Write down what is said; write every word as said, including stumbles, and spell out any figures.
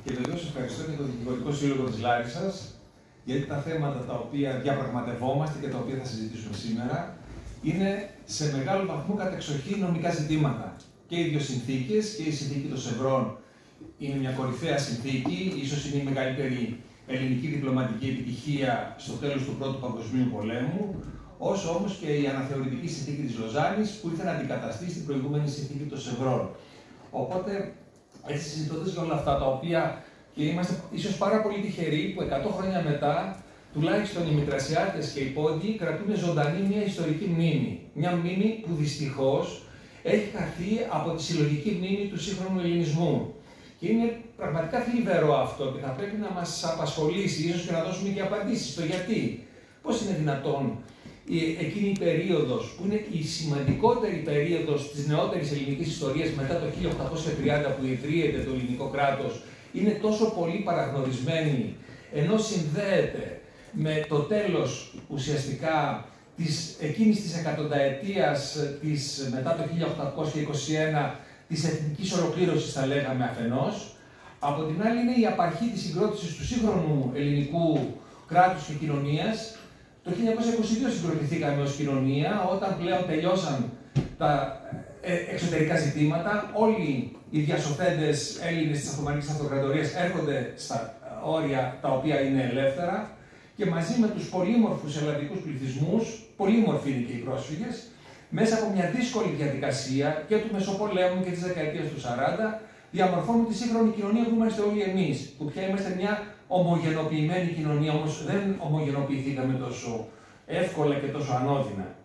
Και βεβαίως ευχαριστώ και τον Δικηγορικό Σύλλογο της Λάρισσας, γιατί τα θέματα τα οποία διαπραγματευόμαστε και τα οποία θα συζητήσουμε σήμερα είναι σε μεγάλο βαθμό κατεξοχήν νομικά ζητήματα. Και οι δύο συνθήκες, και η συνθήκη των Σευρών είναι μια κορυφαία συνθήκη, ίσως είναι η μεγαλύτερη ελληνική διπλωματική επιτυχία στο τέλος του Πρώτου Παγκοσμίου Πολέμου, όσο όμως και η αναθεωρητική συνθήκη της Λοζάνης που ήρθε να αντικαταστήσει την προηγούμενη συνθήκη των Σευρών. Οπότε, έτσι συζητώντας για όλα αυτά τα οποία και είμαστε ίσως πάρα πολύ τυχεροί που εκατό χρόνια μετά, τουλάχιστον οι Μητρασιάτες και οι Πόντιοι κρατούν ζωντανή μια ιστορική μνήμη. Μια μνήμη που δυστυχώς έχει χαθεί από τη συλλογική μνήμη του σύγχρονου ελληνισμού. Και είναι πραγματικά θλιβερό αυτό και θα πρέπει να μας απασχολήσει, ίσως και να δώσουμε και απαντήσεις στο γιατί. Πώς είναι δυνατόν η, εκείνη η περίοδος, που είναι η σημαντικότερη περίοδος της νεότερης ελληνικής ιστορίας μετά το χίλια οκτακόσια τριάντα που ιδρύεται το ελληνικό κράτος, είναι τόσο πολύ παραγνωρισμένη, ενώ συνδέεται με το τέλος ουσιαστικά της, εκείνης της εκατονταετίας της, μετά το χίλια οκτακόσια είκοσι ένα, της εθνικής ολοκλήρωσης, θα λέγαμε αφενός. Από την άλλη είναι η απαρχή της συγκρότησης του σύγχρονου ελληνικού κράτους και κοινωνίας. Το χίλια εννιακόσια είκοσι δύο συγκροτηθήκαμε ως κοινωνία, όταν πλέον τελειώσαν τα εξωτερικά ζητήματα. Όλοι οι διασωθέντες Έλληνες της Οθωμανικής Αυτοκρατορίας έρχονται στα όρια τα οποία είναι ελεύθερα και μαζί με τους πολύμορφους ελλαδικούς πληθυσμούς, πολύμορφοι είναι και οι πρόσφυγες, μέσα από μια δύσκολη διαδικασία και του Μεσοπολέμου και της δεκαετίας του σαράντα, διαμορφώνουν τη σύγχρονη κοινωνία που είμαστε όλοι εμείς, που πια είμαστε μια ομογενοποιημένη κοινωνία, όμως δεν ομογενοποιηθήκαμε τόσο εύκολα και τόσο ανώδυνα.